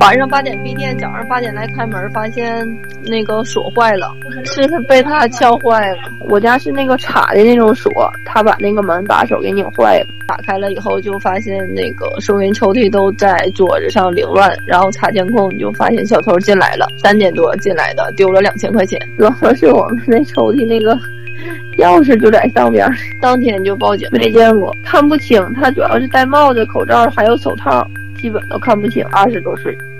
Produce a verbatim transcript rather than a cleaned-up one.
晚上八点闭店，早上八点来开门，发现那个锁坏了，是他被他撬坏了。我家是那个插的那种锁，他把那个门把手给拧坏了。打开了以后就发现那个收银抽屉都在桌子上凌乱，然后查监控就发现小偷进来了，三点多进来的，丢了两千块钱。主要是我们那抽屉那个钥匙就在上边，当天就报警。没见过，看不清，他主要是戴帽子、口罩还有手套，基本都看不清。二十多岁。